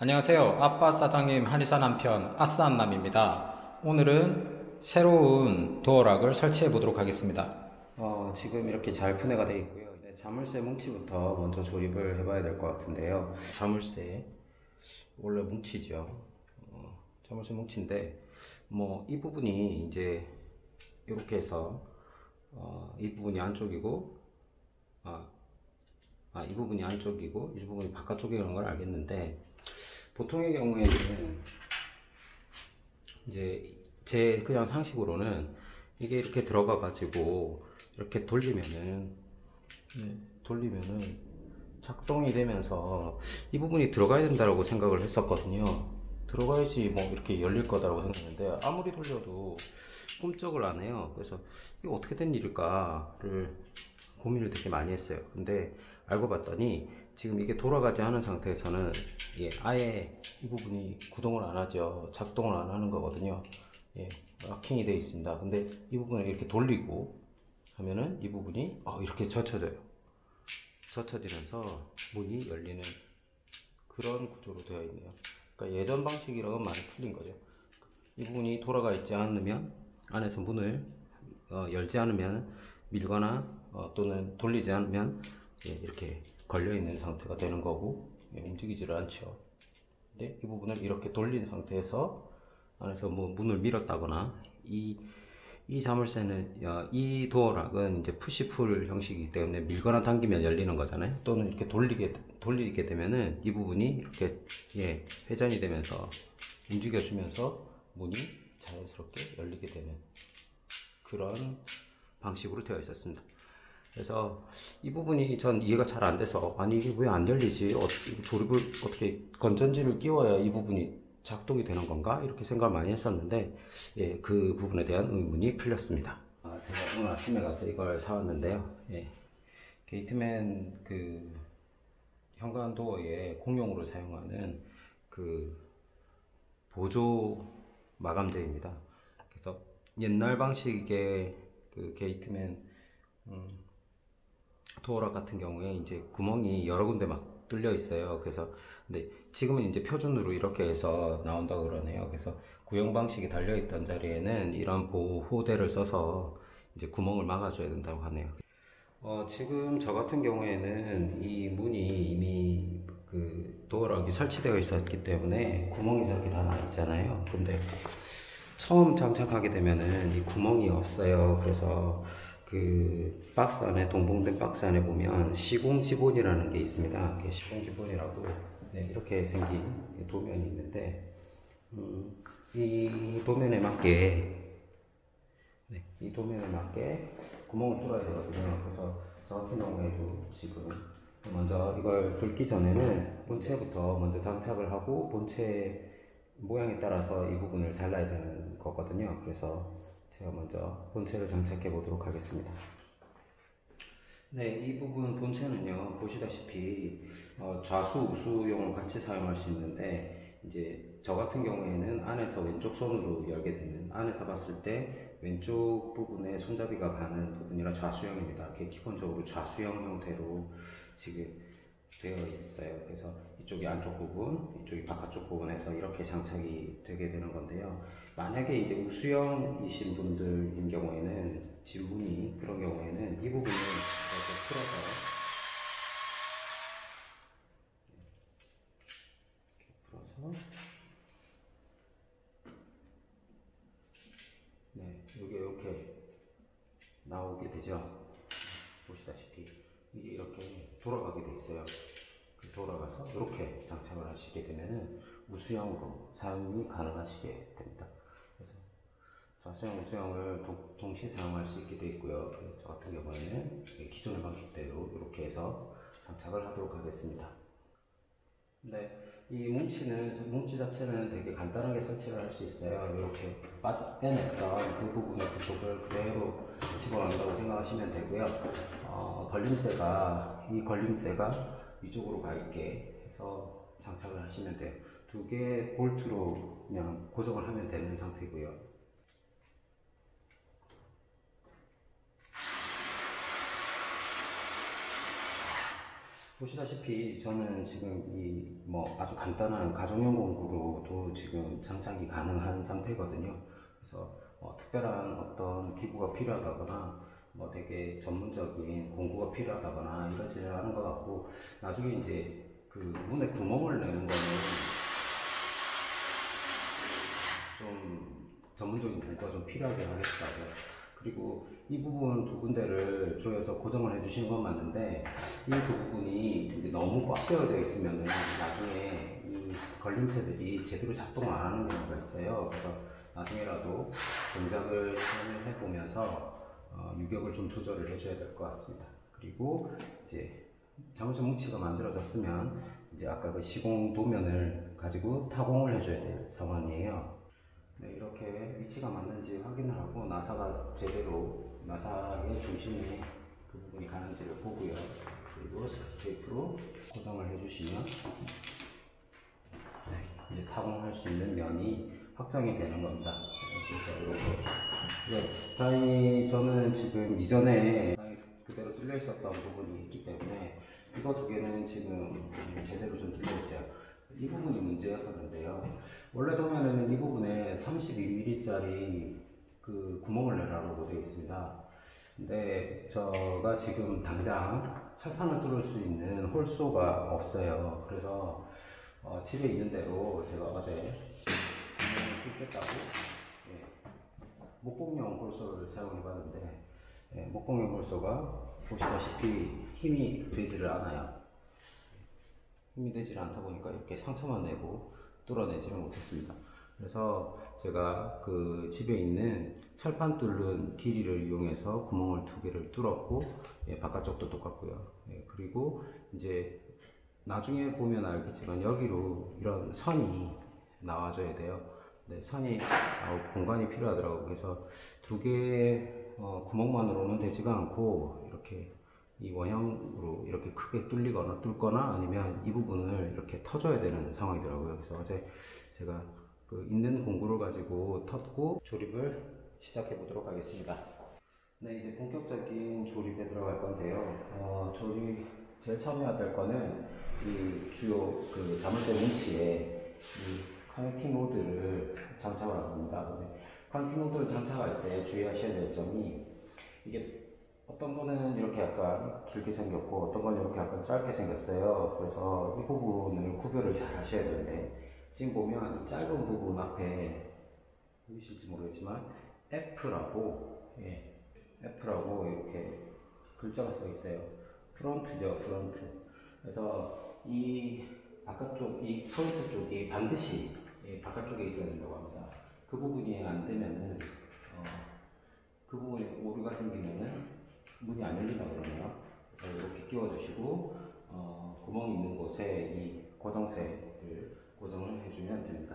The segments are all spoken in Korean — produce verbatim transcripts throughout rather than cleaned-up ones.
안녕하세요. 아빠 사장님 한의사 남편 아싸한남입니다. 오늘은 새로운 도어락을 설치해 보도록 하겠습니다. 어, 지금 이렇게 잘 분해가 되어 있고요. 네, 자물쇠 뭉치부터 먼저 조립을 해봐야 될 것 같은데요. 자물쇠 원래 뭉치죠. 어, 자물쇠 뭉치인데 뭐 이 부분이 이제 이렇게 해서 어, 이 부분이 안쪽이고 아, 아, 이 부분이 안쪽이고 이 부분이 바깥쪽이라는 걸 알겠는데, 보통의 경우에는 이제 제 그냥 상식으로는 이게 이렇게 들어가 가지고 이렇게 돌리면은 네, 돌리면은 작동이 되면서 이 부분이 들어가야 된다고 생각을 했었거든요. 들어가야지 뭐 이렇게 열릴 거다라고 생각했는데 아무리 돌려도 꿈쩍을 안 해요. 그래서 이게 어떻게 된 일일까를 고민을 되게 많이 했어요. 근데 알고 봤더니 지금 이게 돌아가지 않은 상태에서는 예, 아예 이 부분이 구동을 안 하죠. 작동을 안 하는 거거든요. 예, 락킹이 되어 있습니다. 근데 이 부분을 이렇게 돌리고 하면은 이 부분이 어, 이렇게 젖혀져요. 젖혀지면서 문이 열리는 그런 구조로 되어 있네요. 그러니까 예전 방식이랑은 많이 틀린 거죠. 이 부분이 돌아가 있지 않으면 안에서 문을 어, 열지 않으면 밀거나 어, 또는 돌리지 않으면 예, 이렇게 걸려 있는 상태가 되는 거고 예, 움직이지를 않죠. 근데 이 부분을 이렇게 돌린 상태에서 안에서 뭐 문을 밀었다거나 이, 이 자물쇠는 어, 이 도어락은 이제 푸시풀 형식이기 때문에 밀거나 당기면 열리는 거잖아요. 또는 이렇게 돌리게 돌리게 되면은 이 부분이 이렇게 예, 회전이 되면서 움직여주면서 문이 자연스럽게 열리게 되는 그런 방식으로 되어 있었습니다. 그래서 이 부분이 전 이해가 잘 안 돼서, 아니 이게 왜 안 열리지? 어, 조립을 어떻게 건전지를 끼워야 이 부분이 작동이 되는 건가? 이렇게 생각을 많이 했었는데 예, 그 부분에 대한 의문이 풀렸습니다. 아, 제가 오늘 아침에 가서 이걸 사왔는데요. 예, 게이트맨 그 현관 도어에 공용으로 사용하는 그 보조 마감재입니다. 그래서 옛날 방식의 그 게이트맨 음, 도어락 같은 경우에 이제 구멍이 여러 군데 막 뚫려 있어요. 그래서 근데 지금은 이제 표준으로 이렇게 해서 나온다고 그러네요. 그래서 구형 방식이 달려 있던 자리에는 이런 보호대를 써서 이제 구멍을 막아줘야 된다고 하네요. 어, 지금 저 같은 경우에는 이 문이 이미 그 도어락이 설치되어 있었기 때문에 구멍이 저렇게 다 나 있잖아요. 근데 처음 장착하게 되면은 이 구멍이 없어요. 그래서 그 박스 안에, 동봉된 박스 안에 보면 시공지본이라는 게 있습니다. 시공지본이라고 네, 이렇게 생긴 도면이 있는데 음, 이 도면에 맞게 네, 이 도면에 맞게 구멍을 뚫어야 되거든요. 그래서 저 같은 경우에도 지금 먼저 이걸 뚫기 전에는 본체부터 먼저 장착을 하고 본체 모양에 따라서 이 부분을 잘라야 되는 거거든요. 그래서 제가 먼저 본체를 장착해 보도록 하겠습니다. 네, 이 부분 본체는요, 보시다시피 어, 좌수, 우수용을 같이 사용할 수 있는데, 이제 저 같은 경우에는 안에서 왼쪽 손으로 열게 되는, 안에서 봤을 때 왼쪽 부분에 손잡이가 가는 부분이라 좌수형입니다. 이렇게 기본적으로 좌수형 형태로 지금 되어 있어요. 그래서 이쪽이 안쪽 부분, 이쪽이 바깥쪽 부분에서 이렇게 장착이 되게 되는 건데요. 만약에 이제 우수형이신 분들인 경우에는, 진문이 그런 경우에는 이 부분을 이렇게 풀어서 이렇게 풀어서 네, 여기 이렇게 나오게 되죠. 보시다시피 이게 이렇게 돌아가게 돼 있어요. 돌아가서 이렇게 장착을 하시게 되면 우수형으로 사용이 가능하시게 됩니다. 그래서 좌수형, 우수형을 도, 동시에 사용할 수 있게 되어 있고요. 저 같은 경우에는 기존의 방식대로 이렇게 해서 장착을 하도록 하겠습니다. 네, 이 뭉치는, 뭉치 자체는 되게 간단하게 설치를 할 수 있어요. 이렇게 빠져, 빼냈던 그 부분의 부속을 그대로 집어넣는다고 생각하시면 되고요. 어, 걸림쇠가, 이 걸림쇠가 위쪽으로 가 있게 해서 장착을 하시면 돼요. 두 개의 볼트로 그냥 고정을 하면 되는 상태고요. 보시다시피 저는 지금 이 뭐 아주 간단한 가정용 공구로도 지금 장착이 가능한 상태거든요. 그래서 어, 특별한 어떤 기구가 필요하다거나 뭐 되게 전문적인 공구가 필요하다거나 이러지 않은 것 같고, 나중에 이제 그 문에 구멍을 내는 거는 좀 전문적인 공구가 좀 필요하게 하겠더라고요. 그리고 이 부분 두 군데를 조여서 고정을 해주시는 건 맞는데, 이 두 부분이 이제 너무 꽉 되어져 있으면 나중에 이 걸림체들이 제대로 작동을 안 하는 경우가 있어요. 그래서 나중에라도 동작을 해보면서 어, 유격을 좀 조절을 해줘야 될 것 같습니다. 그리고 이제 자물쇠 뭉치가 만들어졌으면 이제 아까 그 시공 도면을 가지고 타공을 해줘야 될 상황이에요. 네, 이렇게 위치가 맞는지 확인을 하고 나사가 제대로 나사의 중심에 그 부분이 가는지를 보고요. 그리고 스카치 테이프로 고정을 해주시면 네, 이제 타공할 수 있는 면이 확정이 되는 겁니다. 그래서 이렇게 네, 다행히 저는 지금 이전에 그대로 뚫려 있었던 부분이 있기 때문에 이거 두 개는 지금 제대로 좀 뚫려 있어요. 이 부분이 문제였었는데요. 원래 보면은 이 부분에 삼십이 밀리미터짜리 그 구멍을 내라고 되어 있습니다. 근데 제가 지금 당장 철판을 뚫을 수 있는 홀소가 없어요. 그래서 어, 집에 있는 대로 제가 어제 구멍을 뚫겠다고 예, 목공용 홀소를 사용해 봤는데 예, 목공용 홀소가 보시다시피 힘이 되지를 않아요. 힘이 되지 않다 보니까 이렇게 상처만 내고 뚫어내지를 못했습니다. 그래서 제가 그 집에 있는 철판 뚫는 길이를 이용해서 구멍을 두 개를 뚫었고, 예, 바깥쪽도 똑같고요. 예, 그리고 이제 나중에 보면 알겠지만 여기로 이런 선이 나와줘야 돼요. 네, 선이 어, 공간이 필요하더라고요. 그래서 두 개의 어, 구멍만으로는 되지가 않고 이렇게 이 원형으로 이렇게 크게 뚫리거나 뚫거나 아니면 이 부분을 이렇게 터줘야 되는 상황이더라고요. 그래서 어제 제가 그 있는 공구를 가지고 텄고 조립을 시작해 보도록 하겠습니다. 네, 이제 본격적인 조립에 들어갈 건데요. 어, 조립 제일 처음 해야 될 거는 이 주요 그 자물쇠 뭉치에 이 커넥팅 로드를 장착을 할 겁니다. 커넥팅 로드를 장착할 때 주의하셔야 될 점이, 이게 어떤 거는 이렇게 약간 길게 생겼고 어떤 건 이렇게 약간 짧게 생겼어요. 그래서 이 부분을 구별을 잘 하셔야 되는데, 지금 보면 이 짧은 부분 앞에 보이실지 모르겠지만 F라고 예, F라고 이렇게 글자가 써 있어요. 프론트죠, 프론트. 그래서 이 바깥쪽, 이 프론트 쪽이 반드시 예, 바깥쪽에 있어야 된다고 합니다. 그 부분이 안 되면은 어, 그 부분에 오류가 생기면은 문이 안 열린다 그러네요. 그래서 이렇게 끼워주시고 어, 구멍이 있는 곳에 이 고정쇠를 고정을 해주면 됩니다.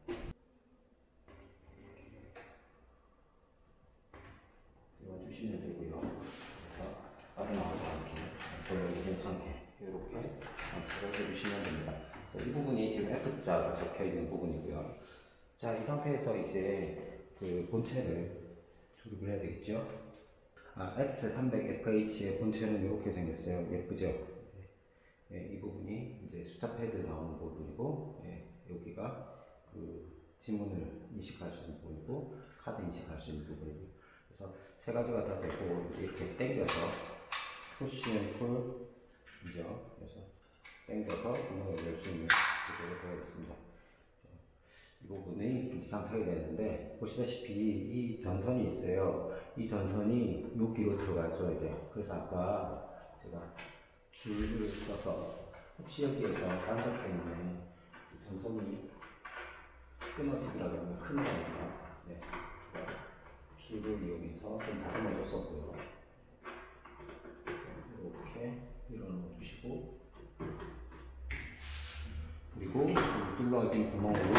끼워주시면 되고요. 그래서 빠져나가지 않게 보여도 괜찮게 이렇게 장착을 해주시면 됩니다. 그래서 이 부분이 지금 F자가 적혀 있는 부분이고요. 자, 이 상태에서 이제 그 본체를 조립을 해야 되겠죠. 아, 엑스 삼백 에프 에이치의 본체는 이렇게 생겼어요. 예쁘죠? 예, 이 부분이 이제 숫자 패드 나오는 부분이고, 예, 여기가 그 지문을 인식할 수 있는 부분이고, 카드 인식할 수 있는 부분이고요. 그래서 세 가지가 다 되고, 이렇게 당겨서 푸시 앤 풀이죠. 그래서 당겨서 구멍을 열 수 있는 구조로 되어 있습니다. 이 부분이 장착이 되는데, 보시다시피 이 전선이 있어요. 이 전선이 여기로 들어가줘야 돼요. 그래서 아까 제가 줄을 써서 혹시 여기에서 반사 때문에 전선이 끊어지더라도 큰일 나니까 네, 줄을 이용해서 좀 다듬어 줬었고요. 이렇게 밀어넣어 주시고, 그리고 뚫어진 구멍으로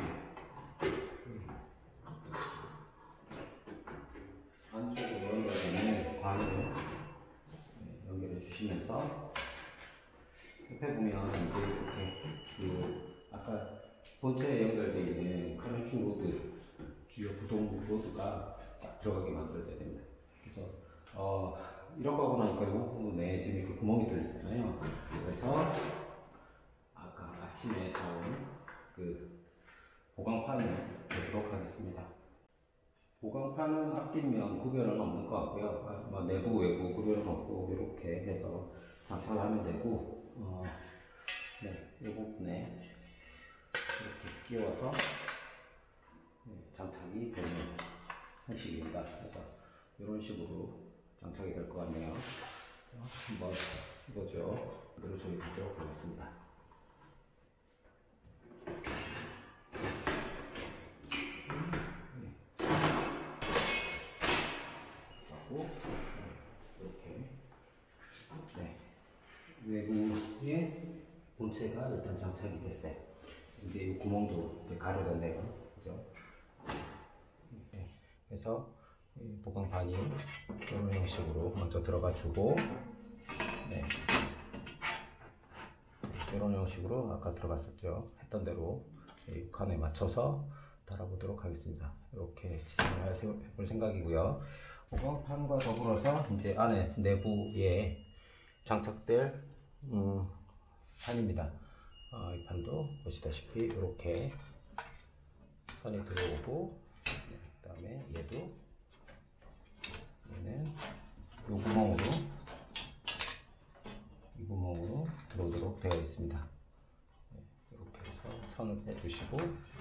안쪽으로 연결되는 관을 연결해 주시면서, 옆에 보면 이제 이렇게 그 아까 본체에 연결되어 있는 커넥팅 로드, 주요 구동 로드가 딱 들어가게 만들어져야 됩니다. 그래서 어 이렇게 하고 나니까 이 부분에 지금 이렇게 구멍이 뚫리잖아요. 그래서 아까 아침에 사온 그 보강판을 넣도록 하겠습니다. 보강판은 앞뒷면 구별은 없는 것 같고요. 아, 뭐 내부 외부 구별은 없고 이렇게 해서 장착을 하면 되고, 어, 네, 이 부분에 이렇게 끼워서 장착이 되는 형식입니다. 그래서 이런 식으로 장착이 될 것 같네요. 한번 이거죠. 이대로 조립하도록 하겠습니다. 하고 이렇게 네. 외부에 본체가 일단 장착이 됐어요. 이제 이 구멍도 가려졌네요. 그죠? 네. 그래서 보강판이 이런 형식으로 먼저 들어가 주고, 네. 이런 형식으로 아까 들어갔었죠. 했던 대로 이 칸에 맞춰서 달아보도록 하겠습니다. 이렇게 진행을 해볼 생각이고요. 보강판과 더불어서 이제 안에 내부에 장착될 음, 판입니다. 어, 이 판도 보시다시피 이렇게 선이 들어오고, 네, 그 다음에 얘도 얘는 이 구멍으로 이 구멍으로 들어오도록 되어 있습니다. 네, 이렇게 해서 선을 빼주시고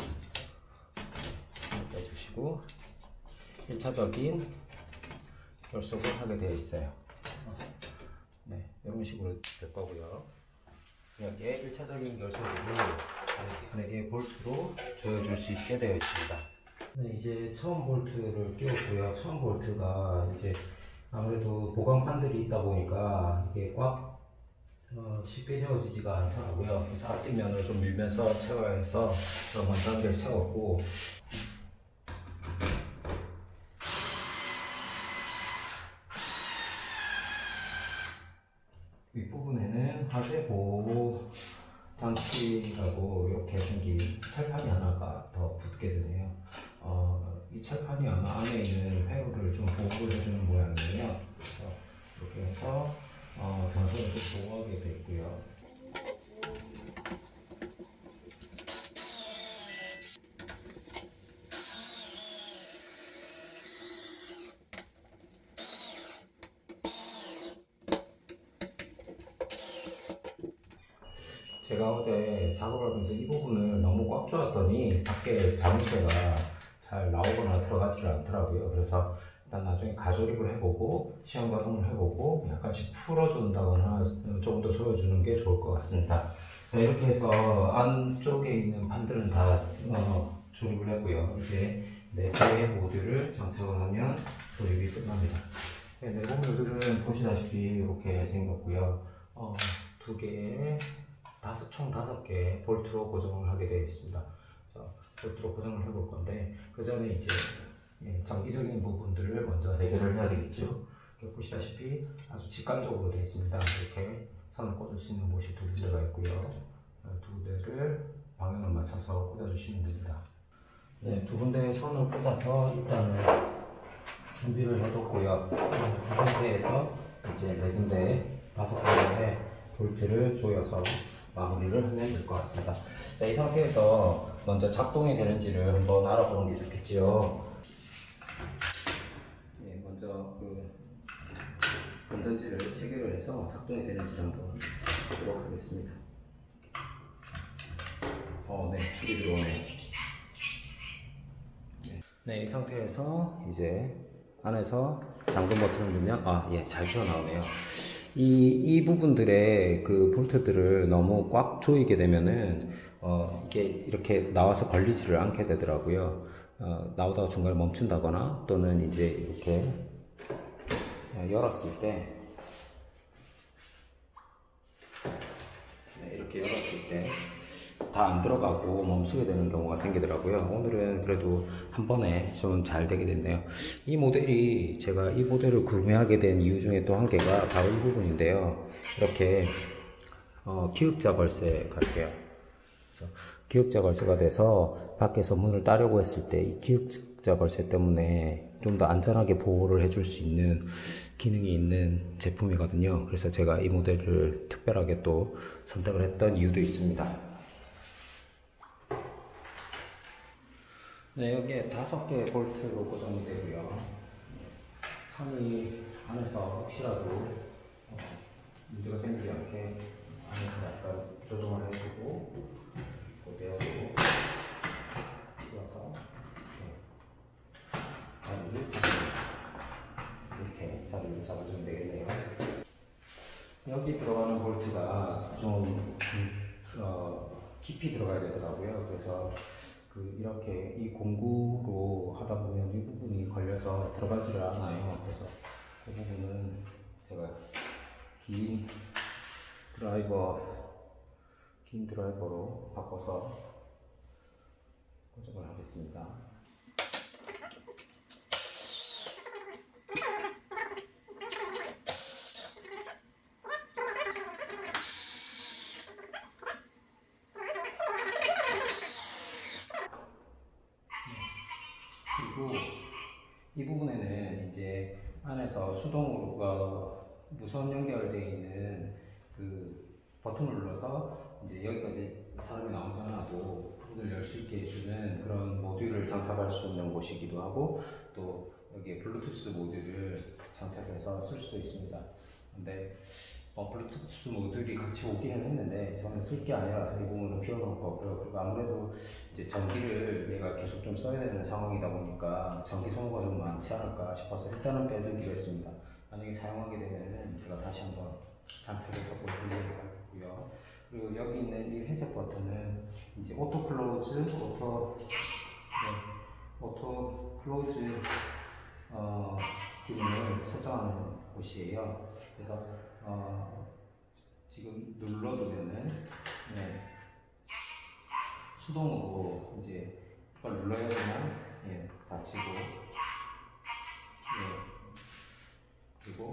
선을 빼주시고 일 차적인 결속을 하게 되어 있어요. 네, 이런 식으로 될 거고요. 여기에 일 차적인 결속으로 네 개의 볼트로 조여줄 수 있게 되어 있습니다. 네, 이제 처음 볼트를 끼웠고요. 처음 볼트가 이제 아무래도 보강판들이 있다 보니까 이게 꽉 어, 쉽게 채워지지가 않더라고요. 그래서 앞뒷면을 좀 밀면서 채워야 해서 먼저 한 개를 채웠고, 윗부분에는 화재 보호 장치라고 이렇게 생긴 철판이 하나가 더 붙게 되네요. 어, 이 철판이 아마 안에 있는 회로를 좀 보호를 해주는 모양이에요. 그래서 이렇게 해서 어, 전선을 좀 보호하게 되고요. 제가 어제 작업을 하면서 이 부분을 너무 꽉 조았더니 밖에 자물쇠가 잘 나오거나 들어가지를 않더라고요. 그래서 일단 나중에 가조립을 해보고 시험 가동을 해보고 약간씩 풀어준다거나 조금 더 조여주는 게 좋을 것 같습니다. 자, 이렇게 해서 안쪽에 있는 판들은 다 어, 조립을 했고요. 이제 네 개의 모듈을 장착을 하면 조립이 끝납니다. 네, 내부 모듈은 보시다시피 이렇게 생겼고요. 어, 두 개의 다섯, 총 다섯 개의 볼트로 고정을 하게 되어 있습니다. 그래서 볼트로 고정을 해볼 건데, 그 전에 이제 예, 장기적인 부분들을 먼저 해결을 해야 되겠죠. 보시다시피 아주 직관적으로 되어 있습니다. 이렇게 선을 꽂을 수 있는 곳이 두 군데가 있고요. 두 군데를 방향을 맞춰서 꽂아주시면 됩니다. 네, 두 군데의 선을 꽂아서 일단은 준비를 해뒀고요. 이 상태에서 이제 네 군데, 다섯 군데의 볼트를 조여서 마무리를 하면 될 것 같습니다. 자, 이 상태에서 먼저 작동이 되는지를 한번 알아보는 게 좋겠죠. 예, 먼저 그 건전지를 체결을 해서 작동이 되는지를 한번 보도록 하겠습니다. 어, 네, 불이 들어오네요. 네. 네, 이 상태에서 이제 안에서 잠금 버튼을 누르면 아, 예, 잘 튀어나오네요. 이, 이 부분들의 그 볼트들을 너무 꽉 조이게 되면은, 어, 이게 이렇게 나와서 걸리지를 않게 되더라고요. 어, 나오다가 중간에 멈춘다거나 또는 이제 이렇게 열었을 때, 네, 이렇게 열었을 때 다 안 들어가고 멈추게 되는 경우가 생기더라고요. 오늘은 그래도 한 번에 좀 잘 되게 됐네요. 이 모델이 제가 이 모델을 구매하게 된 이유 중에 또 한 개가 바로 이 부분인데요. 이렇게 어, 기역자 걸쇠 같아요. 그래서 기역자 걸쇠가 돼서 밖에서 문을 따려고 했을 때 이 기역자 걸쇠 때문에 좀 더 안전하게 보호를 해줄 수 있는 기능이 있는 제품이거든요. 그래서 제가 이 모델을 특별하게 또 선택을 했던 이유도 있습니다. 네, 여기에 다섯 개의 볼트로 고정이 되고요. 선이 안에서 혹시라도 어, 문제가 생기지 않게 안에서 약간 조정을 해주고 고대어로 띄워서 자리를 잡아주면 이렇게 자리를 잡아주면 되겠네요. 여기 들어가는 볼트가 좀 어, 깊이 들어가야 되더라고요. 그래서 그 이렇게 이 공구로 하다 보면 이 부분이 걸려서 들어가지를 않아요. 그래서 그 부분은 제가 긴 드라이버 긴 드라이버로 바꿔서 고정을 하겠습니다. 그리고 이 부분에는 이제 안에서 수동으로 어, 무선 연결되어 있는 그 버튼을 눌러서 이제 여기까지 사람이 나오지 않아도 문을 열 수 있게 해주는 그런 모듈을 장착할 수 있는 곳이기도 하고, 또 여기에 블루투스 모듈을 장착해서 쓸 수도 있습니다. 근데 어, 블루투스 모듈이 같이 오기는 했는데 저는 쓸 게 아니라서 이 부분은 비워놓을 거고요. 그리고 아무래도 이제 전기를 얘가 계속 좀 써야 되는 상황이다 보니까 전기 소모가 좀 많지 않을까 싶어서 일단은 빼두기로 했습니다. 만약에 사용하게 되면은 제가 다시 한번 장착해서 보여드리고요. 그리고 여기 있는 이 회색 버튼은 이제 오토 클로즈, 오토 네, 오토 클로즈 어, 기능을 설정하는 곳이에요. 그래서 어, 지금 눌러두면은 네, 수동으로 이제 그걸 눌러야지만 예, 닫히고 예, 그리고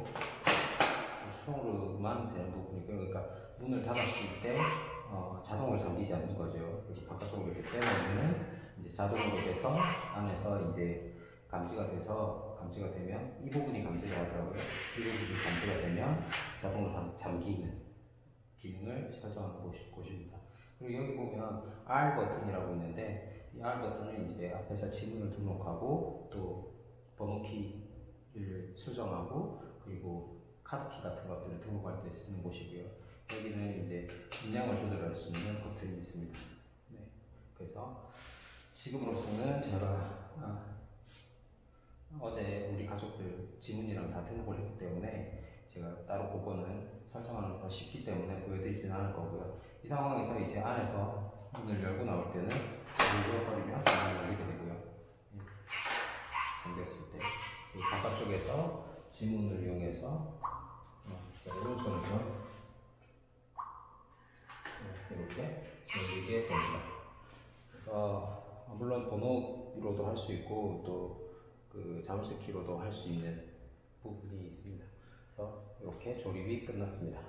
수동으로만 되는 부분이고요. 그러니까 문을 닫았을 때 어, 자동으로 잠기지 않는 거죠. 그리고 바깥쪽으로 이렇게 빼놓으면 이제 자동으로 돼서 안에서 이제 감지가 돼서 감지가 되면 이 부분이 감지가 하더라고요. 이 부분이 감지가 되면 자동으로 잠기는 기능을 설정하는 곳, 곳입니다. 그리고 여기 보면 R 버튼이라고 있는데 이 R 버튼은 이제 앞에서 지문을 등록하고 또 번호키를 수정하고 그리고 카드키 같은 것들을 등록할 때 쓰는 곳이고요. 여기는 이제 음량을 조절할 수 있는 버튼이 있습니다. 네. 그래서 지금으로서는 제가 아, 어제 우리 가족들 지문이랑 다 등록을 했기 때문에 제가 따로 그거는 설정하는 거 쉽기 때문에 보여드리지는 않을 거고요. 이 상황에서 이제 안에서 문을 열고 나올 때는 눌러버리면 문을 열리게 되고요. 잠겼을 때 바깥쪽에서 지문을 이용해서 어, 오른손으로 이렇게 열리게 됩니다. 그래서 물론 번호로도 할 수 있고 또 그 자물쇠 키로도 할 수 있는 부분이 있습니다. 그래서 이렇게 조립이 끝났습니다.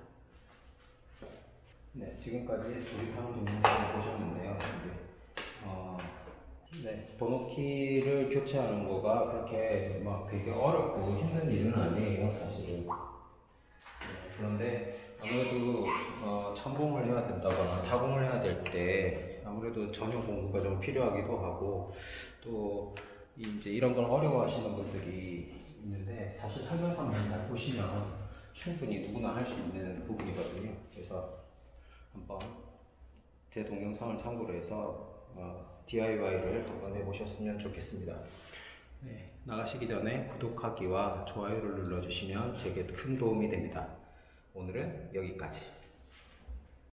네, 지금까지 조립하는 동영상을 보셨는데요. 이제, 어, 네, 번호키를 교체하는 거가 그렇게 막 되게 어렵고 힘든 일은 아니에요, 사실은. 네, 그런데 아무래도 어, 첨봉을 해야 된다거나 타공을 해야 될 때 아무래도 전용 공구가 좀 필요하기도 하고 또 이제 이런 걸 어려워하시는 분들이 있는데 사실 설명서만 잘 보시면 충분히 누구나 할 수 있는 부분이거든요. 그래서 한번 제 동영상을 참고로 해서 어, 디아이와이를 한번 해보셨으면 좋겠습니다. 네, 나가시기 전에 구독하기와 좋아요를 눌러주시면 제게 큰 도움이 됩니다. 오늘은 여기까지.